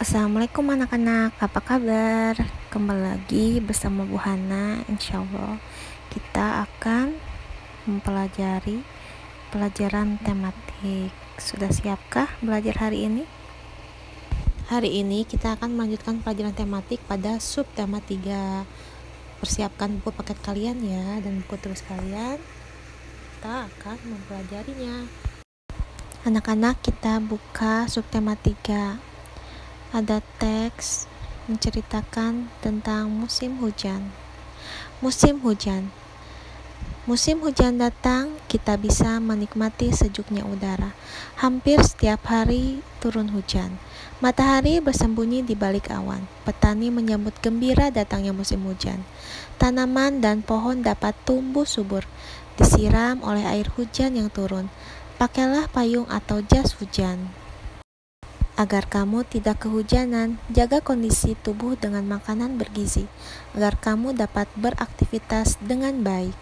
Assalamualaikum anak-anak, apa kabar? Kembali lagi bersama Bu Hana. Insya Allah kita akan mempelajari pelajaran tematik. Sudah siapkah belajar hari ini? Hari ini kita akan melanjutkan pelajaran tematik pada subtema 3. Persiapkan buku paket kalian ya, dan buku tulis kalian. Kita akan mempelajarinya. Anak-anak, kita buka subtema 3. Ada teks menceritakan tentang musim hujan. Musim hujan. Musim hujan datang, kita bisa menikmati sejuknya udara. Hampir setiap hari turun hujan. Matahari bersembunyi di balik awan. Petani menyambut gembira datangnya musim hujan. Tanaman dan pohon dapat tumbuh subur, disiram oleh air hujan yang turun. Pakailah payung atau jas hujan agar kamu tidak kehujanan. Jaga kondisi tubuh dengan makanan bergizi, agar kamu dapat beraktivitas dengan baik.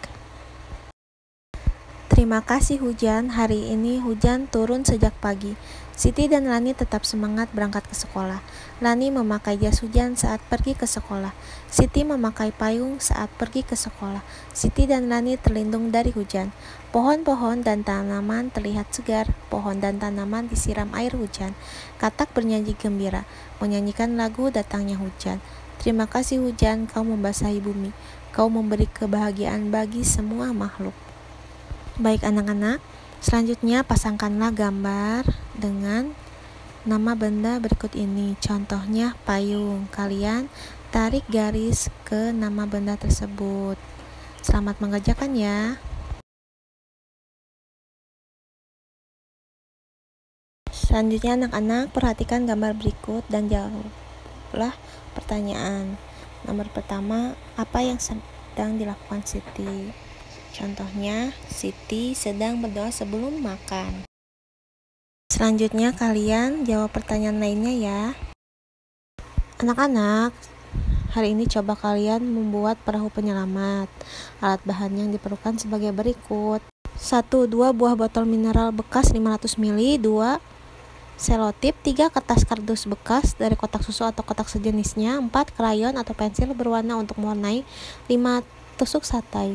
Terima kasih hujan, hari ini hujan turun sejak pagi. Siti dan Lani tetap semangat berangkat ke sekolah. Lani memakai jas hujan saat pergi ke sekolah. Siti memakai payung saat pergi ke sekolah. Siti dan Lani terlindung dari hujan. Pohon-pohon dan tanaman terlihat segar. Pohon dan tanaman disiram air hujan. Katak bernyanyi gembira, menyanyikan lagu datangnya hujan. Terima kasih hujan, kau membasahi bumi. Kau memberi kebahagiaan bagi semua makhluk. Baik anak-anak, selanjutnya pasangkanlah gambar dengan nama benda berikut ini. Contohnya payung. Kalian tarik garis ke nama benda tersebut. Selamat mengerjakan ya. Selanjutnya anak-anak, perhatikan gambar berikut dan jawablah pertanyaan. Nomor pertama, apa yang sedang dilakukan Siti? Contohnya, Siti sedang berdoa sebelum makan. Selanjutnya kalian jawab pertanyaan lainnya ya. Anak-anak, hari ini coba kalian membuat perahu penyelamat. Alat bahan yang diperlukan sebagai berikut. 1. 2 buah botol mineral bekas 500 ml. 2 selotip. 3 kertas kardus bekas dari kotak susu atau kotak sejenisnya. 4 krayon atau pensil berwarna untuk mewarnai. 5 tusuk satai.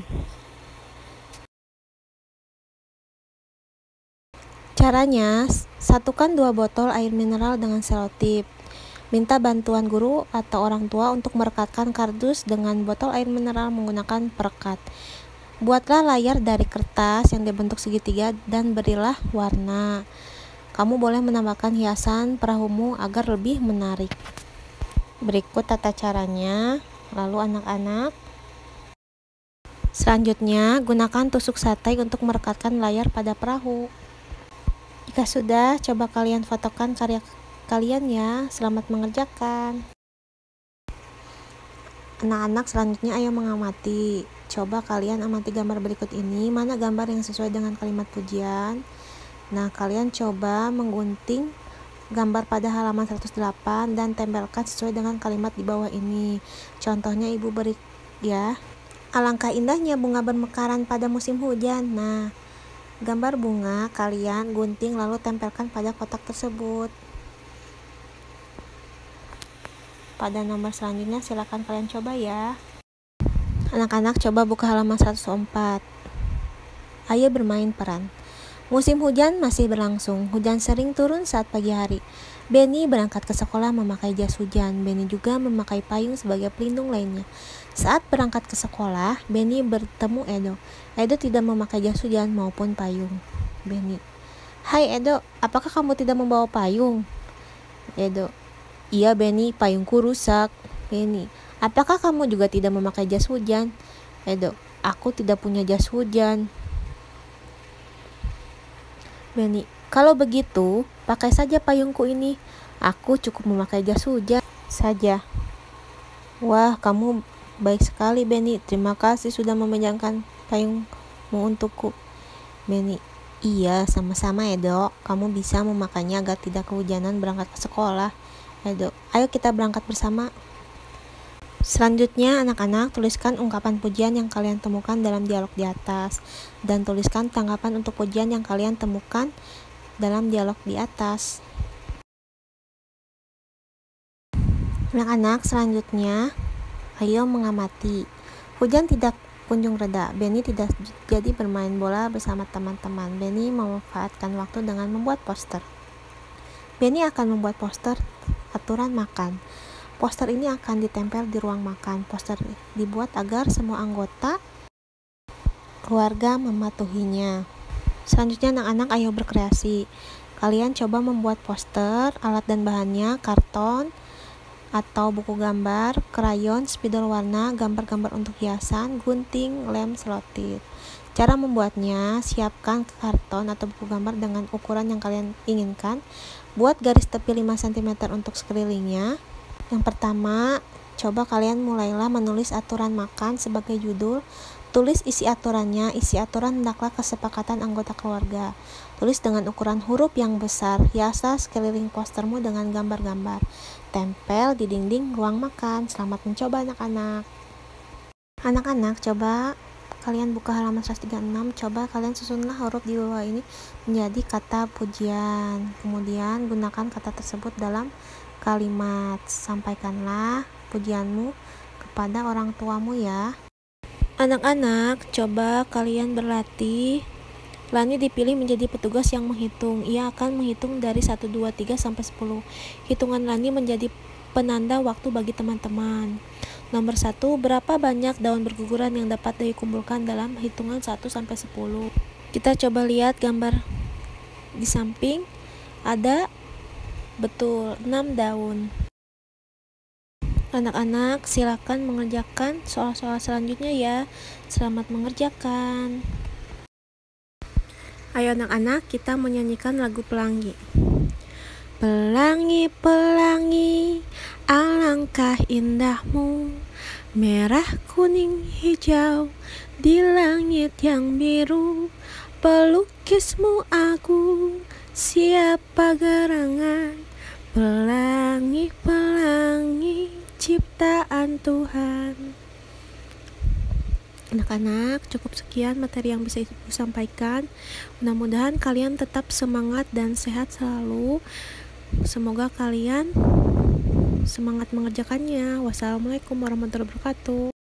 Caranya, satukan 2 botol air mineral dengan selotip. Minta bantuan guru atau orang tua untuk merekatkan kardus dengan botol air mineral menggunakan perekat. Buatlah layar dari kertas yang dibentuk segitiga dan berilah warna. Kamu boleh menambahkan hiasan perahumu agar lebih menarik. Berikut tata caranya. Lalu anak-anak, selanjutnya gunakan tusuk satai untuk merekatkan layar pada perahu. Jika sudah, coba kalian fotokan karya kalian ya. Selamat mengerjakan. Anak-anak, selanjutnya ayo mengamati. Coba kalian amati gambar berikut ini. Mana gambar yang sesuai dengan kalimat pujian? Nah, kalian coba menggunting gambar pada halaman 108 dan tempelkan sesuai dengan kalimat di bawah ini. Contohnya ibu beri ya. Alangkah indahnya bunga bermekaran pada musim hujan. Nah, gambar bunga kalian gunting lalu tempelkan pada kotak tersebut. Pada nomor selanjutnya silakan kalian coba ya. Anak-anak, coba buka halaman 104. Ayo bermain peran. Musim hujan masih berlangsung. Hujan sering turun saat pagi hari. Benny berangkat ke sekolah memakai jas hujan. Benny juga memakai payung sebagai pelindung lainnya. Saat berangkat ke sekolah, Benny bertemu Edo. Edo tidak memakai jas hujan maupun payung. Benny, "Hai Edo, apakah kamu tidak membawa payung?" Edo, "Iya Benny, payungku rusak." Benny, "Apakah kamu juga tidak memakai jas hujan?" Edo, "Aku tidak punya jas hujan." Benny, "Kalau begitu, pakai saja payungku ini. Aku cukup memakai jas hujan saja." Wah, kamu baik sekali Benny. Terima kasih sudah meminjamkan payungmu untukku. Benny, "Iya, sama-sama Edo. Kamu bisa memakainya agar tidak kehujanan berangkat ke sekolah." Edo, "Ayo kita berangkat bersama." Selanjutnya, anak-anak tuliskan ungkapan pujian yang kalian temukan dalam dialog di atas, dan tuliskan tanggapan untuk pujian yang kalian temukan dalam dialog di atas. Anak-anak, selanjutnya ayo mengamati. Hujan tidak kunjung reda. Benny tidak jadi bermain bola bersama teman-teman. Benny memanfaatkan waktu dengan membuat poster. Benny akan membuat poster aturan makan. Poster ini akan ditempel di ruang makan. Poster dibuat agar semua anggota keluarga mematuhinya. Selanjutnya anak-anak ayo berkreasi. Kalian coba membuat poster, alat dan bahannya karton atau buku gambar, krayon, spidol warna, gambar-gambar untuk hiasan, gunting, lem, selotip. Cara membuatnya, siapkan karton atau buku gambar dengan ukuran yang kalian inginkan. Buat garis tepi 5 cm untuk sekelilingnya. Yang pertama, coba kalian mulailah menulis aturan makan sebagai judul. Tulis isi aturannya. Isi aturan hendaklah kesepakatan anggota keluarga. Tulis dengan ukuran huruf yang besar. Hiasa sekeliling postermu dengan gambar-gambar. Tempel di dinding ruang makan. Selamat mencoba anak-anak. Anak-anak, coba kalian buka halaman 136. Coba kalian susunlah huruf di bawah ini menjadi kata pujian. Kemudian gunakan kata tersebut dalam kalimat. Sampaikanlah pujianmu kepada orang tuamu ya. Anak-anak, coba kalian berlatih. Lani dipilih menjadi petugas yang menghitung. Ia akan menghitung dari 1, 2, 3 sampai 10. Hitungan Lani menjadi penanda waktu bagi teman-teman. Nomor 1, berapa banyak daun berguguran yang dapat dikumpulkan dalam hitungan 1 sampai 10? Kita coba lihat gambar di samping. Ada betul 6 daun. Anak-anak, silakan mengerjakan soal-soal selanjutnya ya. Selamat mengerjakan. Ayo anak-anak, kita menyanyikan lagu Pelangi. Pelangi, pelangi, alangkah indahmu, merah, kuning, hijau, di langit yang biru. Pelukismu agung, siapa gerangan, pelangi, pelangi, ciptaan Tuhan. Anak-anak, cukup sekian materi yang bisa Ibu sampaikan. Mudah-mudahan kalian tetap semangat dan sehat selalu. Semoga kalian semangat mengerjakannya. Wassalamualaikum warahmatullahi wabarakatuh.